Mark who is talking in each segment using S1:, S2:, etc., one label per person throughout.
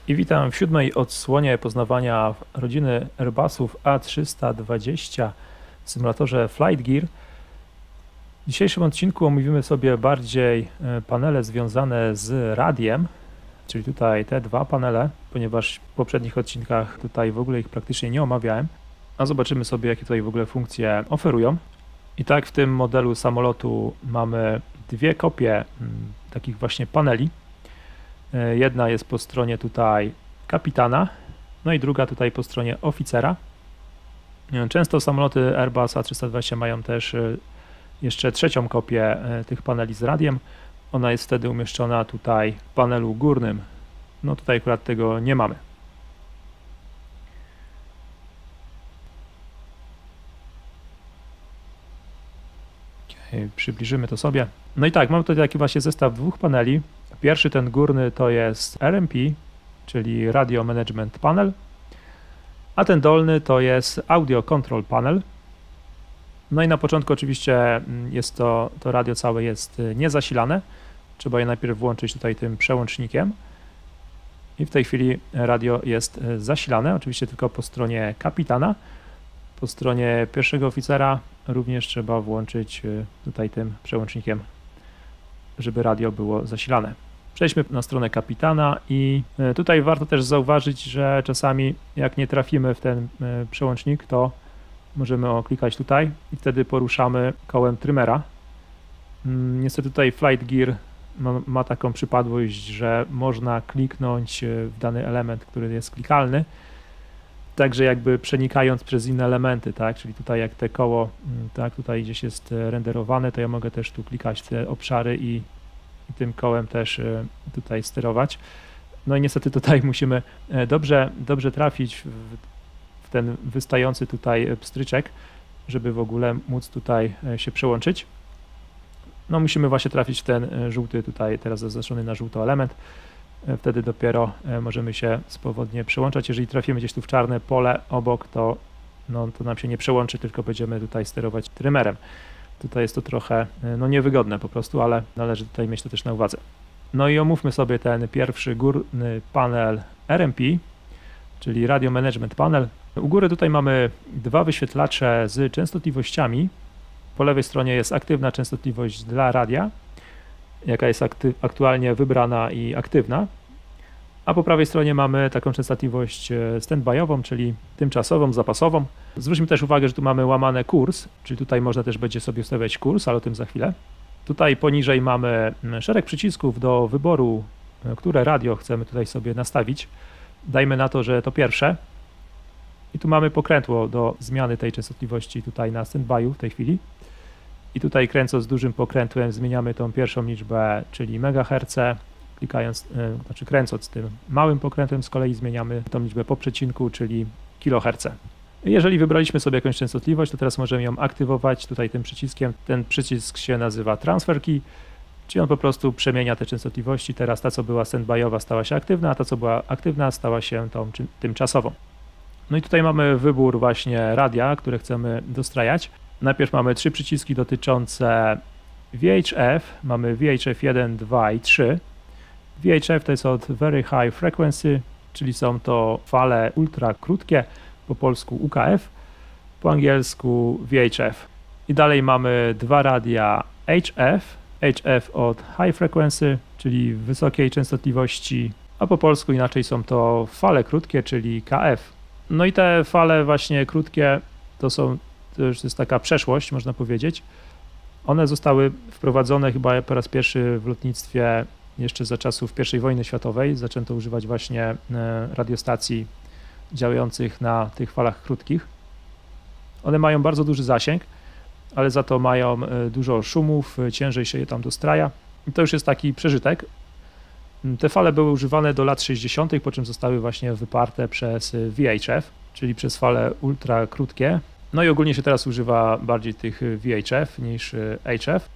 S1: I witam w 7. odsłonie poznawania rodziny Airbusów A320 w symulatorze Flight Gear. W dzisiejszym odcinku omówimy sobie bardziej panele związane z radiem, czyli tutaj te dwa panele, ponieważ w poprzednich odcinkach tutaj w ogóle ich praktycznie nie omawiałem, a zobaczymy sobie, jakie tutaj w ogóle funkcje oferują. I tak w tym modelu samolotu mamy dwie kopie takich właśnie paneli. Jedna jest po stronie tutaj kapitana, no i druga tutaj po stronie oficera. Często samoloty Airbus A320 mają też jeszcze trzecią kopię tych paneli z radiem. Ona jest wtedy umieszczona tutaj w panelu górnym. No tutaj akurat tego nie mamy. Przybliżymy to sobie. No i tak, mamy tutaj taki właśnie zestaw dwóch paneli. Pierwszy, ten górny, to jest RMP, czyli Radio Management Panel, a ten dolny to jest Audio Control Panel. No i na początku oczywiście jest to radio całe jest niezasilane. Trzeba je najpierw włączyć tutaj tym przełącznikiem. I w tej chwili radio jest zasilane, oczywiście tylko po stronie kapitana. Po stronie pierwszego oficera również trzeba włączyć tutaj tym przełącznikiem, żeby radio było zasilane. Przejdźmy na stronę kapitana i tutaj warto też zauważyć, że czasami jak nie trafimy w ten przełącznik, to możemy klikać tutaj i wtedy poruszamy kołem trymera. Niestety tutaj Flight Gear ma taką przypadłość, że można kliknąć w dany element, który jest klikalny, także jakby przenikając przez inne elementy, tak? Czyli tutaj jak te koło, tak, tutaj gdzieś jest renderowane, to ja mogę też tu klikać w te obszary i tym kołem też tutaj sterować. No i niestety tutaj musimy dobrze trafić w ten wystający tutaj pstryczek, żeby w ogóle móc tutaj się przełączyć. No musimy właśnie trafić w ten żółty tutaj, teraz zaznaczony na żółto element. Wtedy dopiero możemy się swobodnie przełączać. Jeżeli trafimy gdzieś tu w czarne pole obok, to nam się nie przełączy, tylko będziemy tutaj sterować trymerem. Tutaj jest to trochę niewygodne po prostu, ale należy tutaj mieć to też na uwadze. No i omówmy sobie ten pierwszy górny panel RMP, czyli Radio Management Panel. U góry tutaj mamy dwa wyświetlacze z częstotliwościami. Po lewej stronie jest aktywna częstotliwość dla radia, jaka jest aktualnie wybrana i aktywna. A po prawej stronie mamy taką częstotliwość standbyową, czyli tymczasową, zapasową. Zwróćmy też uwagę, że tu mamy łamane kurs, czyli tutaj można też będzie sobie ustawiać kurs, ale o tym za chwilę. Tutaj poniżej mamy szereg przycisków do wyboru, które radio chcemy tutaj sobie nastawić. Dajmy na to, że to pierwsze. I tu mamy pokrętło do zmiany tej częstotliwości tutaj na standby'u w tej chwili. I tutaj kręcąc dużym pokrętłem zmieniamy tą pierwszą liczbę, czyli MHz. Kręcąc tym małym pokrętłem z kolei zmieniamy tą liczbę po przecinku, czyli kHz. Jeżeli wybraliśmy sobie jakąś częstotliwość, to teraz możemy ją aktywować tutaj tym przyciskiem. Ten przycisk się nazywa Transfer Key, czyli on po prostu przemienia te częstotliwości. Teraz ta, co była standby'owa, stała się aktywna, a ta, co była aktywna, stała się tą tymczasową. No i tutaj mamy wybór właśnie radia, które chcemy dostrajać. Najpierw mamy trzy przyciski dotyczące VHF. Mamy VHF 1, 2 i 3. VHF to jest od Very High Frequency, czyli są to fale ultra krótkie, po polsku UKF, po angielsku VHF. I dalej mamy dwa radia HF. HF od High Frequency, czyli wysokiej częstotliwości, a po polsku inaczej są to fale krótkie, czyli KF. No i te fale właśnie krótkie to już jest taka przeszłość, można powiedzieć. One zostały wprowadzone chyba po raz pierwszy w lotnictwie jeszcze za czasów I wojny światowej. Zaczęto używać właśnie radiostacji działających na tych falach krótkich. One mają bardzo duży zasięg, ale za to mają dużo szumów, ciężej się je tam dostraja. I to już jest taki przeżytek. Te fale były używane do lat 60., po czym zostały właśnie wyparte przez VHF, czyli przez fale ultra krótkie. No i ogólnie się teraz używa bardziej tych VHF niż HF.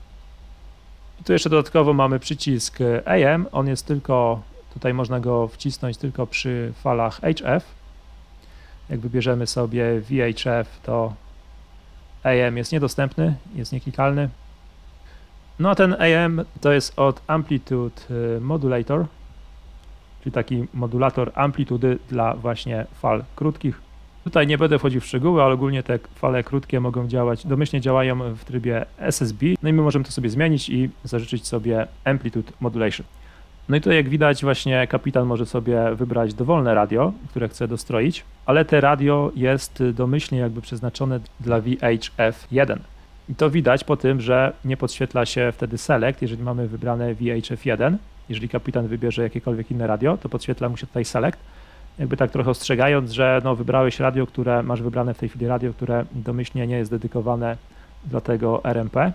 S1: I tu jeszcze dodatkowo mamy przycisk AM, on jest tylko, tutaj można go wcisnąć tylko przy falach HF. Jak wybierzemy sobie VHF, to AM jest niedostępny, jest nieklikalny. No a ten AM to jest od Amplitude Modulator, czyli taki modulator amplitudy dla właśnie fal krótkich. Tutaj nie będę wchodził w szczegóły, ale ogólnie te fale krótkie mogą działać, domyślnie działają w trybie SSB, no i my możemy to sobie zmienić i zażyczyć sobie Amplitude Modulation. No i tutaj jak widać właśnie kapitan może sobie wybrać dowolne radio, które chce dostroić, ale te radio jest domyślnie jakby przeznaczone dla VHF1. I to widać po tym, że nie podświetla się wtedy select, jeżeli mamy wybrane VHF1. Jeżeli kapitan wybierze jakiekolwiek inne radio, to podświetla mu się tutaj select, jakby tak trochę ostrzegając, że no wybrałeś radio, które masz wybrane w tej chwili radio, które domyślnie nie jest dedykowane dla tego RMP.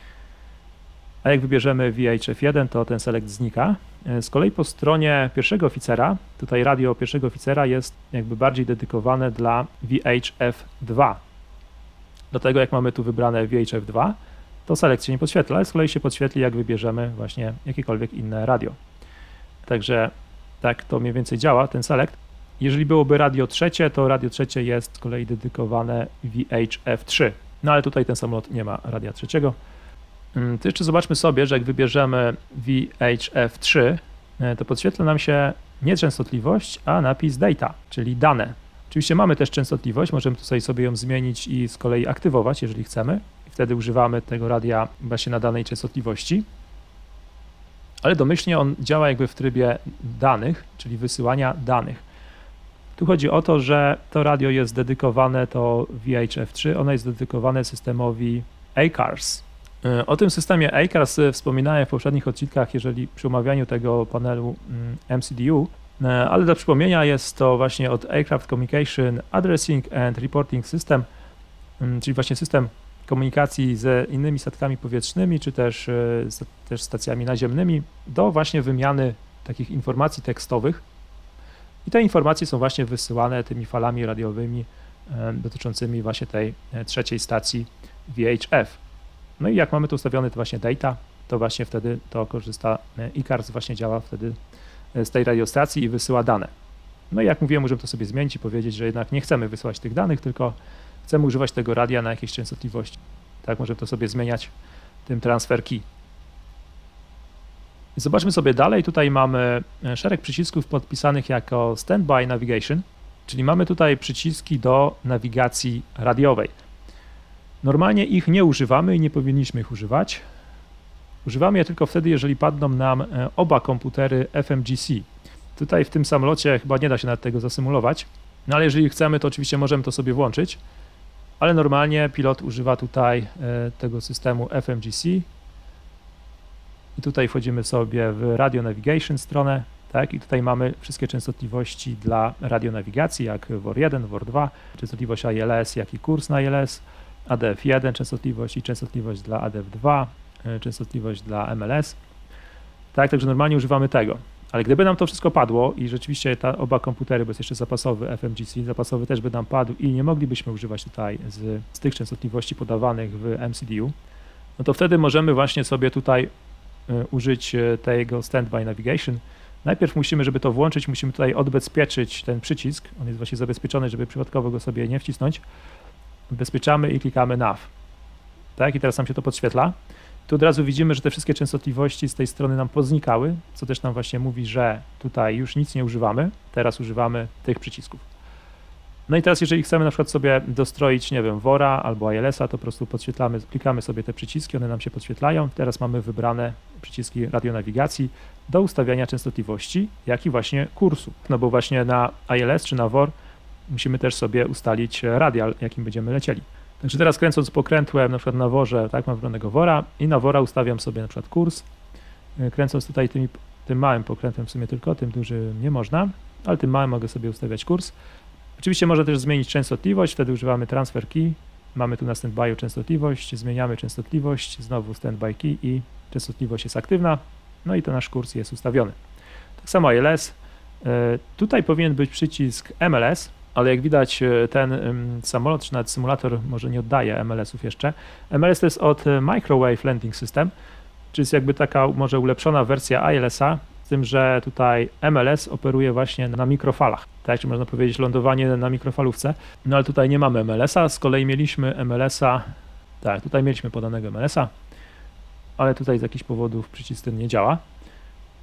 S1: A jak wybierzemy VHF1, to ten select znika. Z kolei po stronie pierwszego oficera, tutaj radio pierwszego oficera jest jakby bardziej dedykowane dla VHF2. Dlatego jak mamy tu wybrane VHF2, to select się nie podświetla, ale z kolei się podświetli, jak wybierzemy właśnie jakiekolwiek inne radio. Także tak to mniej więcej działa, ten select. Jeżeli byłoby radio trzecie, to radio trzecie jest z kolei dedykowane VHF3. No ale tutaj ten samolot nie ma radia trzeciego. To jeszcze zobaczmy sobie, że jak wybierzemy VHF3, to podświetla nam się nie częstotliwość, a napis data, czyli dane. Oczywiście mamy też częstotliwość, możemy tutaj sobie ją zmienić i z kolei aktywować, jeżeli chcemy. I wtedy używamy tego radia właśnie na danej częstotliwości. Ale domyślnie on działa jakby w trybie danych, czyli wysyłania danych. Tu chodzi o to, że to radio jest dedykowane, to VHF3, ono jest dedykowane systemowi ACARS. O tym systemie ACARS wspominałem w poprzednich odcinkach, jeżeli przy omawianiu tego panelu MCDU, ale do przypomnienia jest to właśnie od Aircraft Communication Addressing and Reporting System, czyli właśnie system komunikacji z innymi statkami powietrznymi, czy też stacjami naziemnymi do właśnie wymiany takich informacji tekstowych. I te informacje są właśnie wysyłane tymi falami radiowymi dotyczącymi właśnie tej trzeciej stacji VHF. No i jak mamy tu ustawiony to właśnie data, to właśnie wtedy to korzysta, ICARS właśnie działa wtedy z tej radiostacji i wysyła dane. No i jak mówiłem, możemy to sobie zmienić i powiedzieć, że jednak nie chcemy wysyłać tych danych, tylko chcemy używać tego radia na jakiejś częstotliwości. Tak, możemy to sobie zmieniać tym transfer key. Zobaczmy sobie dalej, tutaj mamy szereg przycisków podpisanych jako Standby Navigation, czyli mamy tutaj przyciski do nawigacji radiowej. Normalnie ich nie używamy i nie powinniśmy ich używać. Używamy je tylko wtedy, jeżeli padną nam oba komputery FMGC. Tutaj w tym samolocie chyba nie da się nawet tego zasymulować, no ale jeżeli chcemy, to oczywiście możemy to sobie włączyć, ale normalnie pilot używa tutaj tego systemu FMGC i tutaj wchodzimy sobie w Radio Navigation stronę, tak, i tutaj mamy wszystkie częstotliwości dla radionawigacji, jak WOR1, WOR2, częstotliwość ILS, jak i kurs na ILS, ADF1 częstotliwość i częstotliwość dla ADF2, częstotliwość dla MLS. Tak, także normalnie używamy tego. Ale gdyby nam to wszystko padło i rzeczywiście oba komputery, bo jest jeszcze zapasowy FMGC, zapasowy też by nam padł i nie moglibyśmy używać tutaj z tych częstotliwości podawanych w MCDU, no to wtedy możemy właśnie sobie tutaj użyć tego Standby Navigation. Najpierw musimy, żeby to włączyć, musimy tutaj odbezpieczyć ten przycisk. On jest właśnie zabezpieczony, żeby przypadkowo go sobie nie wcisnąć. Ubezpieczamy i klikamy NAV. Tak, i teraz nam się to podświetla. Tu od razu widzimy, że te wszystkie częstotliwości z tej strony nam poznikały, co też nam właśnie mówi, że tutaj już nic nie używamy, teraz używamy tych przycisków. No i teraz jeżeli chcemy na przykład sobie dostroić, nie wiem, WOR-a albo ILS-a, to po prostu podświetlamy, klikamy sobie te przyciski, one nam się podświetlają. Teraz mamy wybrane przyciski radionawigacji do ustawiania częstotliwości, jak i właśnie kursu. No bo właśnie na ILS czy na WOR musimy też sobie ustalić radial, jakim będziemy lecieli. Także teraz kręcąc pokrętłem, na przykład na WOR-ze, tak, mam wybranego WOR-a i na WOR-a ustawiam sobie na przykład kurs. Kręcąc tutaj tym małym pokrętłem w sumie tylko, tym dużym nie można, ale tym małym mogę sobie ustawiać kurs. Oczywiście można też zmienić częstotliwość, wtedy używamy transfer key. Mamy tu na standby'u częstotliwość, zmieniamy częstotliwość, znowu standby key i częstotliwość jest aktywna, no i to nasz kurs jest ustawiony. Tak samo ILS. Tutaj powinien być przycisk MLS, ale jak widać ten samolot, czy nawet symulator może nie oddaje MLS-ów jeszcze. MLS to jest od Microwave Landing System, czyli jest jakby taka może ulepszona wersja ILS-a, z tym, że tutaj MLS operuje właśnie na mikrofalach, tak, czy można powiedzieć lądowanie na mikrofalówce, no ale tutaj nie mamy MLS-a, z kolei mieliśmy MLS-a, tak, tutaj mieliśmy podanego MLS-a, ale tutaj z jakichś powodów przycisk ten nie działa.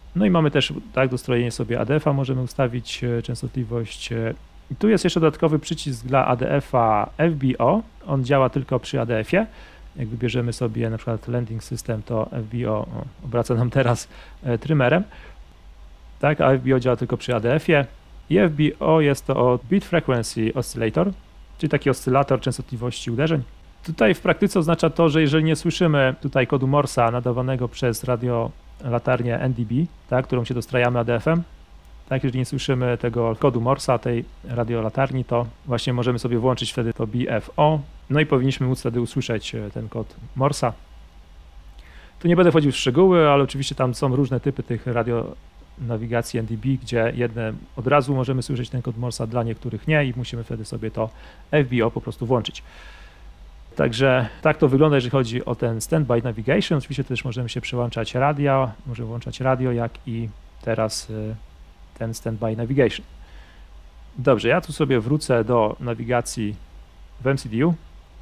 S1: No i mamy też tak dostrojenie sobie ADF-a, możemy ustawić częstotliwość. I tu jest jeszcze dodatkowy przycisk dla ADF-a FBO, on działa tylko przy ADF-ie. Jak wybierzemy sobie na przykład Landing System, to FBO obraca nam teraz trymerem. Tak, a FBO działa tylko przy ADF-ie. I FBO jest to Bit Frequency Oscillator, czyli taki oscylator częstotliwości uderzeń. Tutaj w praktyce oznacza to, że jeżeli nie słyszymy tutaj kodu Morsa nadawanego przez radiolatarnię NDB, tak, którą się dostrajamy ADF-em, tak, jeżeli nie słyszymy tego kodu Morsa, tej radiolatarni, to właśnie możemy sobie włączyć wtedy to BFO, no i powinniśmy móc wtedy usłyszeć ten kod Morsa. Tu nie będę wchodził w szczegóły, ale oczywiście tam są różne typy tych radionawigacji NDB, gdzie jedne od razu możemy słyszeć ten kod Morsa, dla niektórych nie i musimy wtedy sobie to FBO po prostu włączyć. Także tak to wygląda, jeżeli chodzi o ten Standby Navigation. Oczywiście też możemy się przełączać radio, możemy włączać radio, jak i teraz ten Standby Navigation. Dobrze, ja tu sobie wrócę do nawigacji w MCDU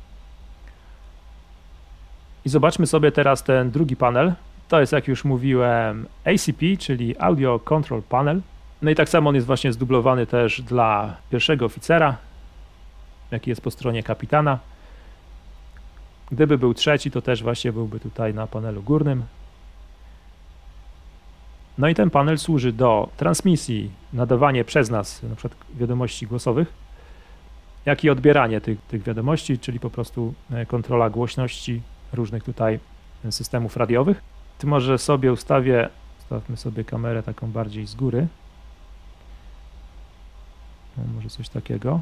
S1: i zobaczmy sobie teraz ten drugi panel. To jest, jak już mówiłem, ACP, czyli Audio Control Panel. No i tak samo on jest właśnie zdublowany też dla pierwszego oficera, jaki jest po stronie kapitana. Gdyby był trzeci, to też właśnie byłby tutaj na panelu górnym. No i ten panel służy do transmisji, nadawanie przez nas na przykład wiadomości głosowych, jak i odbieranie tych wiadomości, czyli po prostu kontrola głośności różnych tutaj systemów radiowych. Tu może sobie ustawmy sobie kamerę taką bardziej z góry. No, może coś takiego.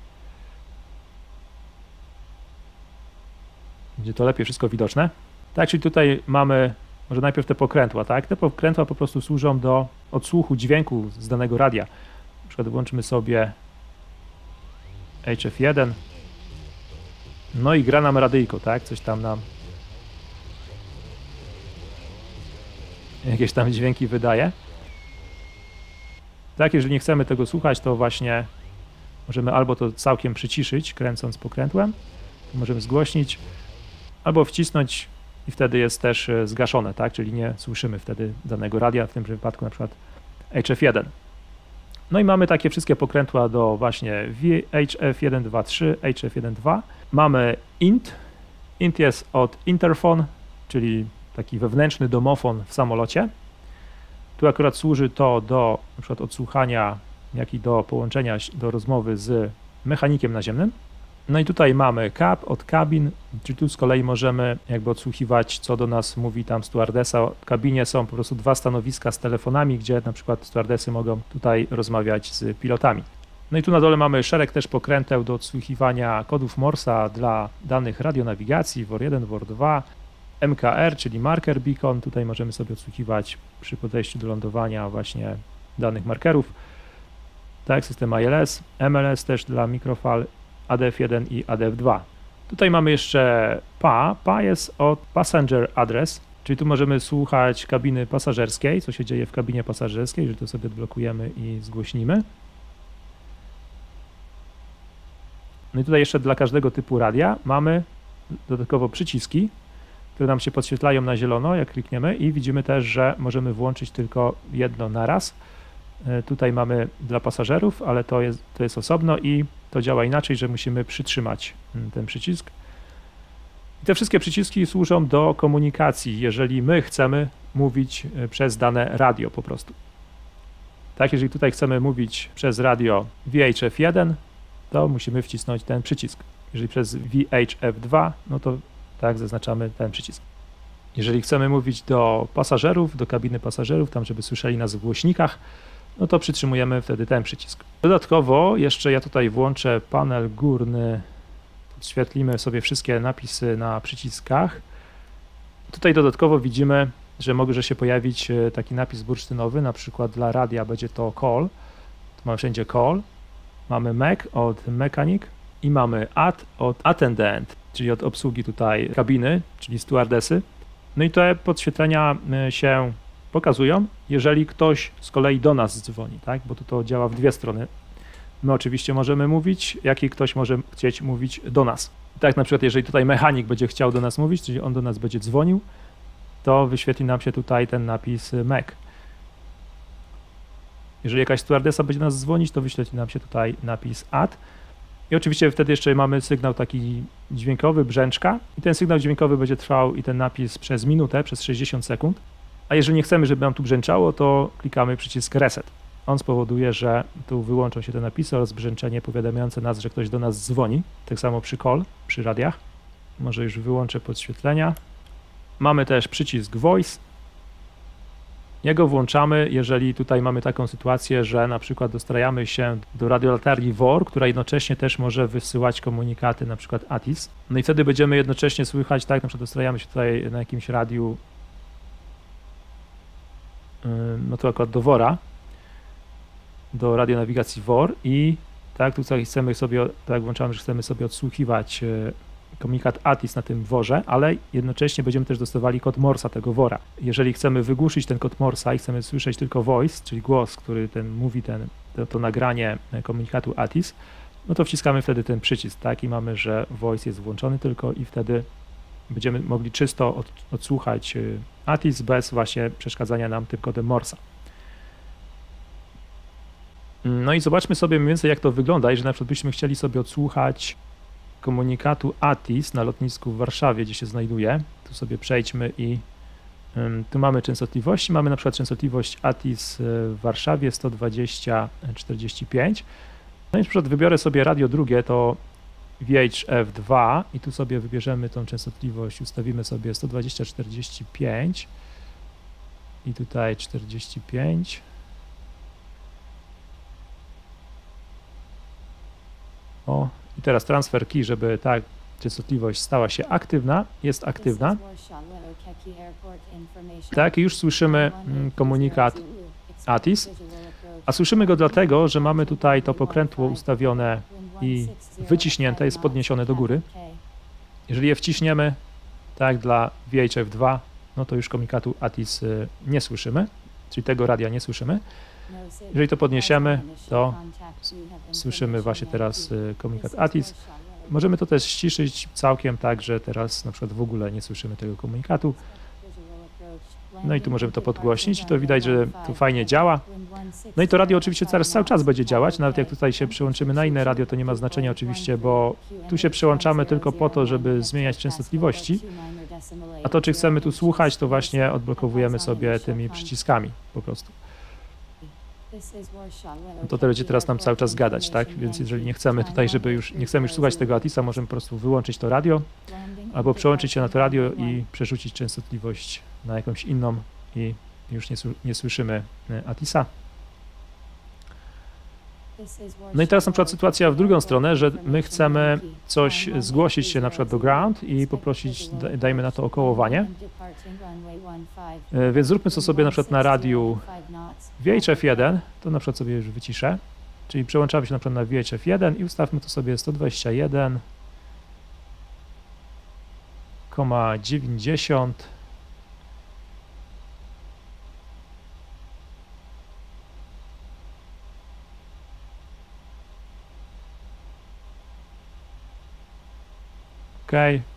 S1: Będzie to lepiej wszystko widoczne. Tak, czyli tutaj mamy może najpierw te pokrętła, tak? Te pokrętła po prostu służą do odsłuchu dźwięku z danego radia. Na przykład włączymy sobie HF1. No i gra nam radyjko, tak? Coś tam nam jakieś tam dźwięki wydaje. Tak, jeżeli nie chcemy tego słuchać, to właśnie możemy albo to całkiem przyciszyć, kręcąc pokrętłem, to możemy zgłośnić, albo wcisnąć i wtedy jest też zgaszone, tak? Czyli nie słyszymy wtedy danego radia, w tym wypadku na przykład HF1. No i mamy takie wszystkie pokrętła do właśnie HF123, HF1.2. Mamy INT. INT jest od interfon, czyli taki wewnętrzny domofon w samolocie. Tu akurat służy to do na przykład odsłuchania, jak i do połączenia do rozmowy z mechanikiem naziemnym. No i tutaj mamy CAB od cabin, czyli tu z kolei możemy jakby odsłuchiwać, co do nas mówi tam stewardesa. W kabinie są po prostu dwa stanowiska z telefonami, gdzie na przykład stewardesy mogą tutaj rozmawiać z pilotami. No i tu na dole mamy szereg też pokręteł do odsłuchiwania kodów Morsa dla danych radionawigacji, WOR1, WOR2, MKR, czyli Marker Beacon. Tutaj możemy sobie odsłuchiwać przy podejściu do lądowania właśnie danych markerów. Tak, system ILS, MLS też dla mikrofal, ADF1 i ADF2. Tutaj mamy jeszcze PA. PA jest od Passenger Address, czyli tu możemy słuchać kabiny pasażerskiej, co się dzieje w kabinie pasażerskiej, jeżeli to sobie odblokujemy i zgłośnimy. No i tutaj jeszcze dla każdego typu radia mamy dodatkowo przyciski, które nam się podświetlają na zielono, jak klikniemy, i widzimy też, że możemy włączyć tylko jedno na raz. Tutaj mamy dla pasażerów, ale to jest osobno i to działa inaczej, że musimy przytrzymać ten przycisk. I te wszystkie przyciski służą do komunikacji, jeżeli my chcemy mówić przez dane radio po prostu. Tak, jeżeli tutaj chcemy mówić przez radio VHF1, to musimy wcisnąć ten przycisk. Jeżeli przez VHF2, no to tak zaznaczamy ten przycisk. Jeżeli chcemy mówić do pasażerów, do kabiny pasażerów, tam żeby słyszeli nas w głośnikach, no to przytrzymujemy wtedy ten przycisk. Dodatkowo jeszcze ja tutaj włączę panel górny, podświetlimy sobie wszystkie napisy na przyciskach. Tutaj dodatkowo widzimy, że może się pojawić taki napis bursztynowy, na przykład dla radia będzie to call, tu mamy wszędzie call, mamy Mac od mechanic i mamy od attendant, czyli od obsługi tutaj kabiny, czyli stewardesy. No i te podświetlenia się pokazują, jeżeli ktoś z kolei do nas dzwoni, tak? Bo to działa w dwie strony. My oczywiście możemy mówić, jak i ktoś może chcieć mówić do nas. Tak na przykład, jeżeli tutaj mechanik będzie chciał do nas mówić, czyli on do nas będzie dzwonił, to wyświetli nam się tutaj ten napis Mac. Jeżeli jakaś stewardessa będzie nas dzwonić, to wyślecie nam się tutaj napis add. I oczywiście wtedy jeszcze mamy sygnał taki dźwiękowy, brzęczka i ten sygnał dźwiękowy będzie trwał i ten napis przez minutę, przez 60 sekund. A jeżeli nie chcemy, żeby nam tu brzęczało, to klikamy przycisk reset. On spowoduje, że tu wyłączą się te napisy oraz brzęczenie powiadamiające nas, że ktoś do nas dzwoni. Tak samo przy call, przy radiach. Może już wyłączę podświetlenia. Mamy też przycisk voice. Jego włączamy, jeżeli tutaj mamy taką sytuację, że na przykład dostrajamy się do radiolatarni WOR, która jednocześnie też może wysyłać komunikaty, na przykład ATIS. No i wtedy będziemy jednocześnie słychać, tak, na przykład dostrajamy się tutaj na jakimś radiu, no to akurat do WOR-a, do radionawigacji WOR i tak, tutaj chcemy sobie, tak włączamy, że chcemy sobie odsłuchiwać komunikat ATIS na tym WOR-ze, ale jednocześnie będziemy też dostawali kod Morsa tego WOR-a. Jeżeli chcemy wygłuszyć ten kod Morsa i chcemy słyszeć tylko voice, czyli głos, który mówi to nagranie komunikatu ATIS, no to wciskamy wtedy ten przycisk, tak, i mamy, że voice jest włączony tylko i wtedy będziemy mogli czysto odsłuchać ATIS bez właśnie przeszkadzania nam tym kodem Morsa. No i zobaczmy sobie mniej więcej, jak to wygląda, jeżeli na przykład byśmy chcieli sobie odsłuchać komunikatu ATIS na lotnisku w Warszawie, gdzie się znajduje. Tu sobie przejdźmy i tu mamy częstotliwości. Mamy na przykład częstotliwość ATIS w Warszawie 120/45. No i na przykład wybiorę sobie radio drugie, to VHF2 i tu sobie wybierzemy tą częstotliwość, ustawimy sobie 120/45 i tutaj 45. O, i teraz transfer key, żeby ta częstotliwość stała się aktywna, jest aktywna. Tak, i już słyszymy komunikat ATIS, a słyszymy go dlatego, że mamy tutaj to pokrętło ustawione i wyciśnięte, jest podniesione do góry. Jeżeli je wciśniemy, tak dla VHF2, no to już komunikatu ATIS nie słyszymy, czyli tego radia nie słyszymy. Jeżeli to podniesiemy, to słyszymy właśnie teraz komunikat ATIS. Możemy to też ściszyć całkiem tak, że teraz na przykład w ogóle nie słyszymy tego komunikatu. No i tu możemy to podgłośnić i to widać, że tu fajnie działa. No i to radio oczywiście teraz cały czas będzie działać, nawet jak tutaj się przełączymy na inne radio, to nie ma znaczenia oczywiście, bo tu się przełączamy tylko po to, żeby zmieniać częstotliwości, a to czy chcemy tu słuchać, to właśnie odblokowujemy sobie tymi przyciskami po prostu. To będzie teraz nam cały czas gadać, tak? Więc jeżeli nie chcemy tutaj, nie chcemy już słuchać tego ATIS-a, możemy po prostu wyłączyć to radio, albo przełączyć się na to radio i przerzucić częstotliwość na jakąś inną i już nie słyszymy ATIS-a. No i teraz na przykład sytuacja w drugą stronę, że my chcemy coś zgłosić się na przykład do ground i poprosić, dajmy na to okołowanie. Więc zróbmy to sobie na przykład na radiu VHF1, to na przykład sobie już wyciszę, czyli przełączamy się na przykład na VHF1 i ustawmy to sobie 121,90. OK.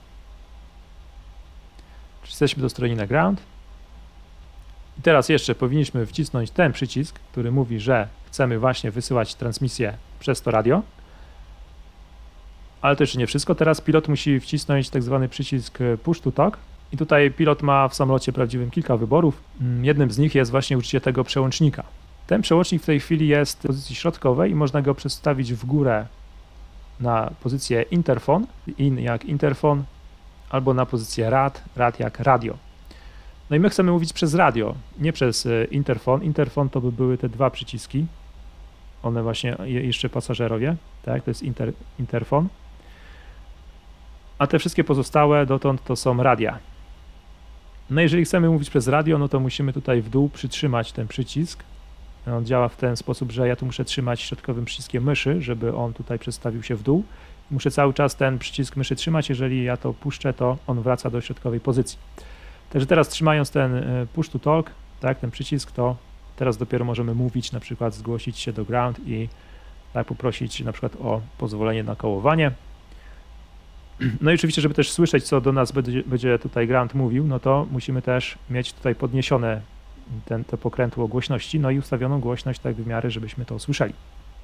S1: Jesteśmy do strony na ground. I teraz jeszcze powinniśmy wcisnąć ten przycisk, który mówi, że chcemy właśnie wysyłać transmisję przez to radio. Ale to jeszcze nie wszystko. Teraz pilot musi wcisnąć tak zwany przycisk Push to Talk. I tutaj pilot ma w samolocie prawdziwym kilka wyborów. Jednym z nich jest właśnie użycie tego przełącznika. Ten przełącznik w tej chwili jest w pozycji środkowej i można go przestawić w górę na pozycję interfon, in jak interfon, albo na pozycję rad jak radio. No i my chcemy mówić przez radio, nie przez interfon. Interfon to by były te dwa przyciski, one właśnie jeszcze pasażerowie, tak, to jest interfon. A te wszystkie pozostałe dotąd to są radia. No jeżeli chcemy mówić przez radio, no to musimy tutaj w dół przytrzymać ten przycisk. On działa w ten sposób, że ja tu muszę trzymać środkowym przyciskiem myszy, żeby on tutaj przestawił się w dół. Muszę cały czas ten przycisk myszy trzymać, jeżeli ja to puszczę, to on wraca do środkowej pozycji. Także teraz trzymając ten push to talk, tak, ten przycisk, to teraz dopiero możemy mówić, na przykład zgłosić się do ground i tak poprosić na przykład o pozwolenie na kołowanie. No i oczywiście, żeby też słyszeć, co do nas będzie tutaj ground mówił, no to musimy też mieć tutaj podniesione to pokrętło głośności, no i ustawioną głośność tak w miarę, żebyśmy to słyszeli.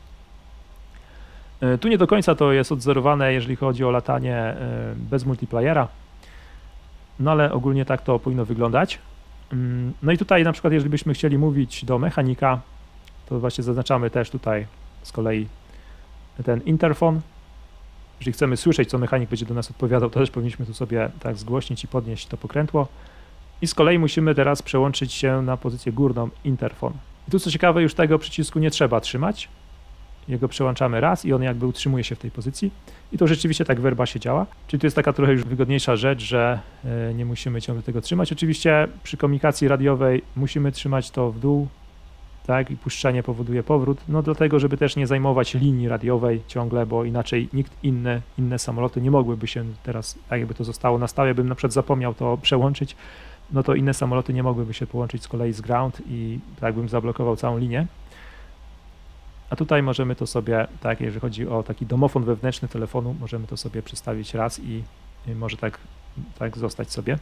S1: Tu nie do końca to jest odzorowane, jeżeli chodzi o latanie bez multiplayera, no ale ogólnie tak to powinno wyglądać. No i tutaj na przykład, jeżeli byśmy chcieli mówić do mechanika, to właśnie zaznaczamy też tutaj z kolei ten interfon. Jeżeli chcemy słyszeć, co mechanik będzie do nas odpowiadał, to też powinniśmy tu sobie tak zgłośnić i podnieść to pokrętło. I z kolei musimy teraz przełączyć się na pozycję górną interfon. I tu co ciekawe, już tego przycisku nie trzeba trzymać. Jego przełączamy raz i on jakby utrzymuje się w tej pozycji. I to rzeczywiście tak w Airbusie działa. Czyli to jest taka trochę już wygodniejsza rzecz, że nie musimy ciągle tego trzymać. Oczywiście przy komunikacji radiowej musimy trzymać to w dół, tak, i puszczenie powoduje powrót, no dlatego, żeby też nie zajmować linii radiowej ciągle, bo inaczej nikt inne samoloty nie mogłyby się teraz, tak jakby to zostało na stałe, bym na przykład zapomniał to przełączyć, no to inne samoloty nie mogłyby się połączyć z kolei z ground i tak bym zablokował całą linię. A tutaj możemy to sobie, tak, jeżeli chodzi o taki domofon wewnętrzny telefonu, możemy to sobie przestawić raz i może tak zostać sobie.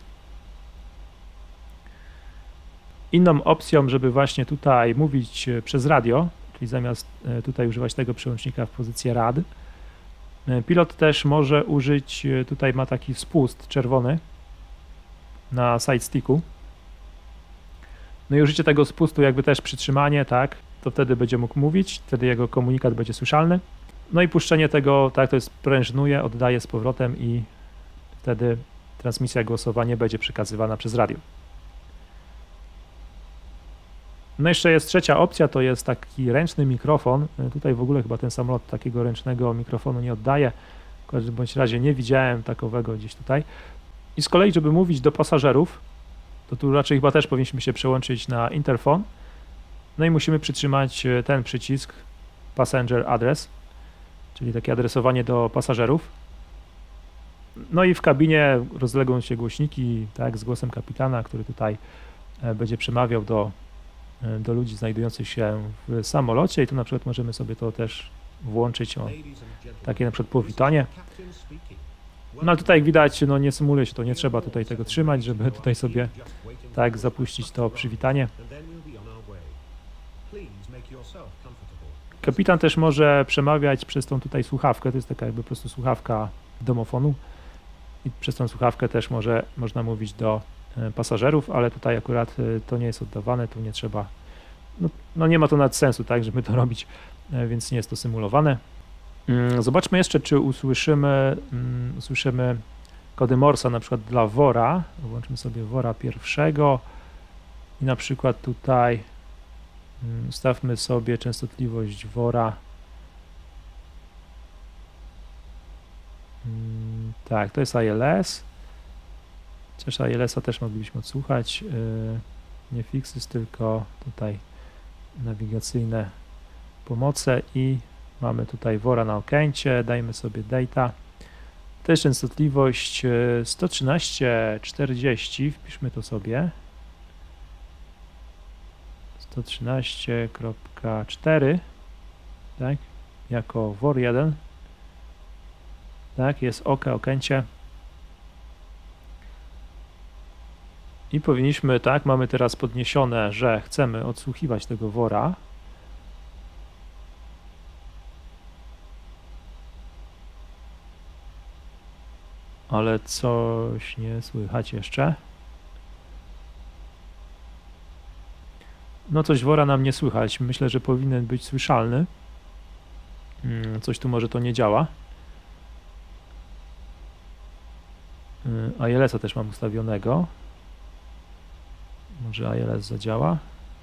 S1: Inną opcją, żeby właśnie tutaj mówić przez radio, czyli zamiast tutaj używać tego przełącznika w pozycji rad, pilot też może użyć, tutaj ma taki spust czerwony na side sticku. No i użycie tego spustu, jakby też przytrzymanie, tak, to wtedy będzie mógł mówić, wtedy jego komunikat będzie słyszalny. No i puszczenie tego, tak, to jest prężnuje, oddaje z powrotem i wtedy transmisja głosowa nie będzie przekazywana przez radio. No jeszcze jest trzecia opcja, to jest taki ręczny mikrofon. Tutaj w ogóle chyba ten samolot takiego ręcznego mikrofonu nie oddaje. W każdym bądź razie nie widziałem takowego gdzieś tutaj. I z kolei, żeby mówić do pasażerów, to tu raczej chyba też powinniśmy się przełączyć na interfon. No i musimy przytrzymać ten przycisk Passenger Address, czyli takie adresowanie do pasażerów. No i w kabinie rozlegną się głośniki, tak, z głosem kapitana, który tutaj będzie przemawiał do ludzi znajdujących się w samolocie i tu na przykład możemy sobie to też włączyć, takie na przykład powitanie. No ale tutaj jak widać, no nie symuluje się to, nie trzeba tutaj tego trzymać, żeby tutaj sobie tak zapuścić to przywitanie. Kapitan też może przemawiać przez tą tutaj słuchawkę, to jest taka jakby po prostu słuchawka domofonu i przez tą słuchawkę też można mówić do pasażerów, ale tutaj akurat to nie jest oddawane, tu nie trzeba, no nie ma to nawet sensu, tak, żeby to robić, więc nie jest to symulowane. Zobaczmy jeszcze, czy usłyszymy kody Morsa na przykład dla wora. Włączmy sobie wora pierwszego i na przykład tutaj ustawmy sobie częstotliwość wora. Tak, to jest ILS. Chociaż ILS-a też moglibyśmy odsłuchać. Nie fixes, tylko tutaj nawigacyjne pomoce i mamy tutaj wora na okęcie. Dajmy sobie data. To jest częstotliwość 113,40. Wpiszmy to sobie. 113,4, tak, jako WOR 1, tak, jest OK, okęcie i powinniśmy, tak, mamy teraz podniesione, że chcemy odsłuchiwać tego wora. Ale coś nie słychać jeszcze. No coś wora nam nie słychać. Myślę, że powinien być słyszalny. Coś tu może to nie działa. ILS-a też mam ustawionego. Może ILS zadziała.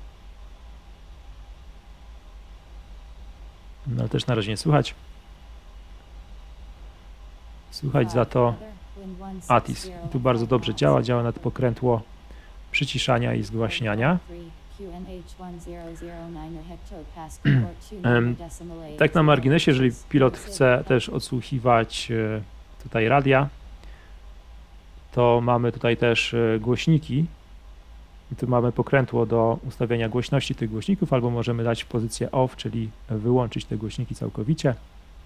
S1: No ale też na razie nie słychać. Słychać za to ATIS. I tu bardzo dobrze działa. Działa nad pokrętło przyciszania i zgłaśniania. Tak na marginesie, jeżeli pilot chce też odsłuchiwać tutaj radia, to mamy tutaj też głośniki i tu mamy pokrętło do ustawiania głośności tych głośników, albo możemy dać pozycję off, czyli wyłączyć te głośniki całkowicie.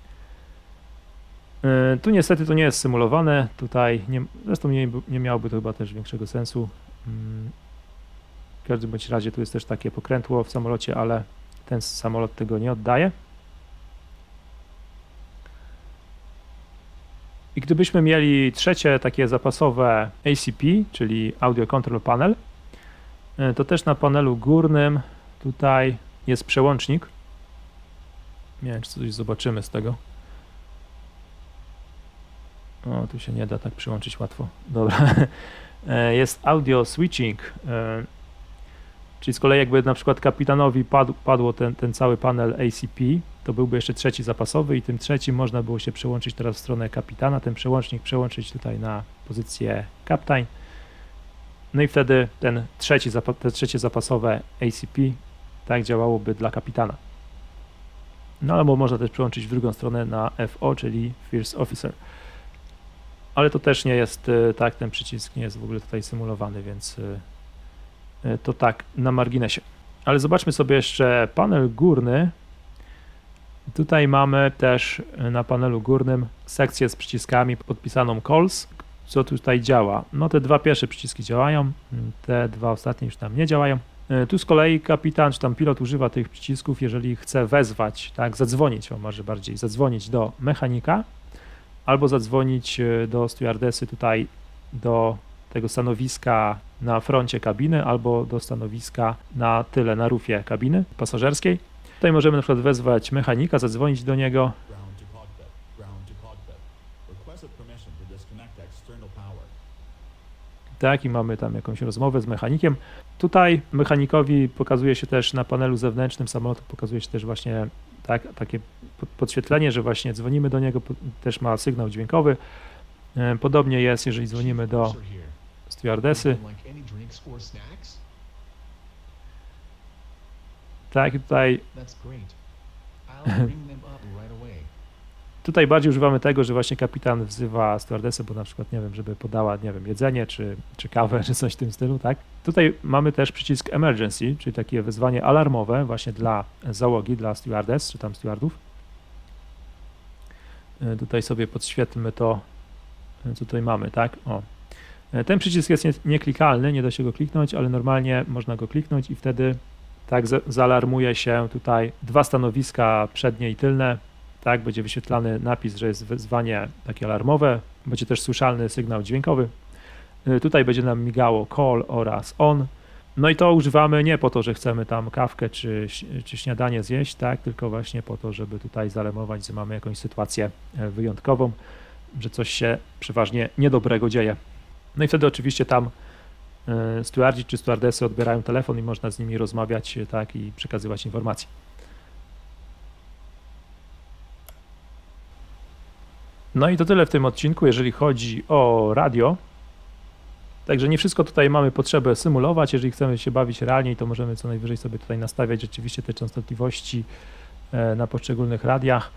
S1: Tu niestety to nie jest symulowane, tutaj zresztą nie miałoby to chyba też większego sensu. W każdym bądź razie tu jest też takie pokrętło w samolocie, ale ten samolot tego nie oddaje. I gdybyśmy mieli trzecie takie zapasowe ACP, czyli Audio Control Panel, to też na panelu górnym tutaj jest przełącznik. Nie wiem, czy coś zobaczymy z tego. O, tu się nie da tak przyłączyć łatwo. Dobra. Jest audio switching, czyli z kolei jakby na przykład kapitanowi padło ten cały panel ACP, to byłby jeszcze trzeci zapasowy i tym trzecim można było się przełączyć teraz w stronę kapitana, ten przełącznik przełączyć tutaj na pozycję Captain. No i wtedy te trzecie zapasowe ACP tak działałoby dla kapitana. No albo można też przełączyć w drugą stronę na FO, czyli First Officer. Ale to też nie jest tak, ten przycisk nie jest w ogóle tutaj symulowany, więc to tak na marginesie. Ale zobaczmy sobie jeszcze panel górny. Tutaj mamy też na panelu górnym sekcję z przyciskami podpisaną Calls. Co tutaj działa? No te dwa pierwsze przyciski działają, te dwa ostatnie już tam nie działają. Tu z kolei kapitan czy tam pilot używa tych przycisków, jeżeli chce wezwać, tak, zadzwonić, może bardziej zadzwonić do mechanika, albo zadzwonić do stewardesy tutaj do tego stanowiska na froncie kabiny, albo do stanowiska na tyle, na rufie kabiny pasażerskiej. Tutaj możemy na przykład wezwać mechanika, zadzwonić do niego. Tak, i mamy tam jakąś rozmowę z mechanikiem. Tutaj mechanikowi pokazuje się też na panelu zewnętrznym samolotu, pokazuje się też właśnie takie podświetlenie, że właśnie dzwonimy do niego, też ma sygnał dźwiękowy. Podobnie jest, jeżeli dzwonimy do stewardesy. Tak, tutaj bardziej używamy tego, że właśnie kapitan wzywa stewardesę, bo na przykład, nie wiem, żeby podała, nie wiem, jedzenie, czy kawę, czy coś w tym stylu, tak? Tutaj mamy też przycisk Emergency, czyli takie wezwanie alarmowe właśnie dla załogi, dla stewardess, czy tam stewardów. Tutaj sobie podświetlmy to, co tutaj mamy, tak? O. Ten przycisk jest nieklikalny, nie da się go kliknąć, ale normalnie można go kliknąć i wtedy tak zaalarmuje się tutaj dwa stanowiska przednie i tylne. Tak, będzie wyświetlany napis, że jest wezwanie takie alarmowe, będzie też słyszalny sygnał dźwiękowy. Tutaj będzie nam migało call oraz on. No i to używamy nie po to, że chcemy tam kawkę czy śniadanie zjeść, tak, tylko właśnie po to, żeby tutaj zaalarmować, że mamy jakąś sytuację wyjątkową, że coś się przeważnie niedobrego dzieje. No i wtedy oczywiście tam stewardzi czy stewardesy odbierają telefon i można z nimi rozmawiać, tak, i przekazywać informacje. No i to tyle w tym odcinku, jeżeli chodzi o radio. Także nie wszystko tutaj mamy potrzebę symulować. Jeżeli chcemy się bawić realniej, to możemy co najwyżej sobie tutaj nastawiać rzeczywiście te częstotliwości na poszczególnych radiach.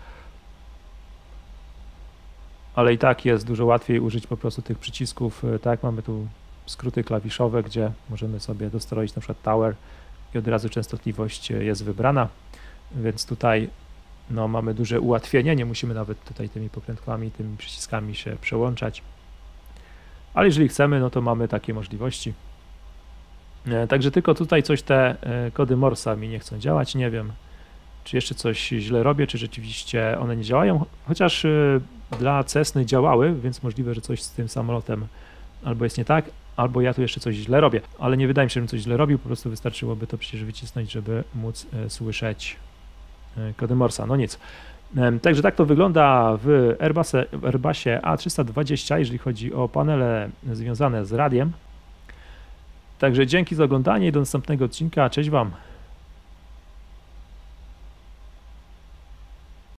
S1: Ale i tak jest dużo łatwiej użyć po prostu tych przycisków. Tak, mamy tu skróty klawiszowe, gdzie możemy sobie dostroić na przykład tower i od razu częstotliwość jest wybrana. Więc tutaj no, mamy duże ułatwienie, nie musimy nawet tutaj tymi pokrętkami, tymi przyciskami się przełączać. Ale jeżeli chcemy, no to mamy takie możliwości. Także tylko tutaj coś te kody Morsa mi nie chcą działać, nie wiem, czy jeszcze coś źle robię, czy rzeczywiście one nie działają, chociaż dla Cessny działały, więc możliwe, że coś z tym samolotem albo jest nie tak, albo ja tu jeszcze coś źle robię, ale nie wydaje mi się, żebym coś źle robił, po prostu wystarczyłoby to przecież wycisnąć, żeby móc słyszeć kody Morsa, no nic. Także tak to wygląda w Airbusie A320, jeżeli chodzi o panele związane z radiem. Także dzięki za oglądanie i do następnego odcinka, cześć Wam!